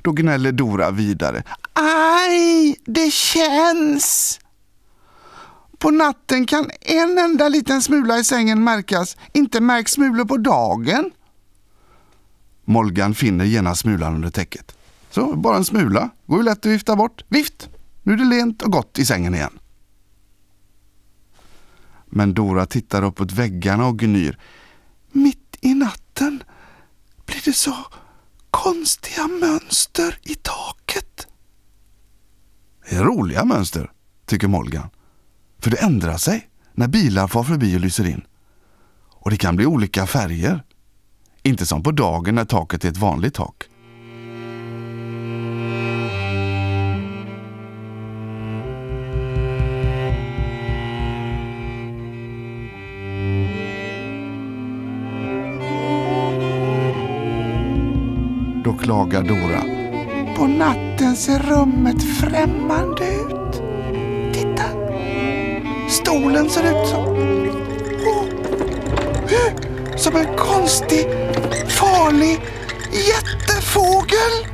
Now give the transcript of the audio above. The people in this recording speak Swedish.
Då gnäller Dora vidare. Aj, det känns! På natten kan en enda liten smula i sängen märkas. Inte märks smulor på dagen. Molgan finner genast smulan under täcket. Så, bara en smula. Går ju lätt att vifta bort. Vift! Nu är det lent och gott i sängen igen. Men Dora tittar uppåt väggarna och gnyr. Mitt i natten blir det så konstiga mönster i taket. Det är roliga mönster, tycker Molgan. För det ändrar sig när bilar far förbi och lyser in. Och det kan bli olika färger. Inte som på dagen när taket är ett vanligt tak. Då klagar Dora. På natten ser rummet främmande ut. Titta. Stolen ser ut som en konstig, farlig jättefågel.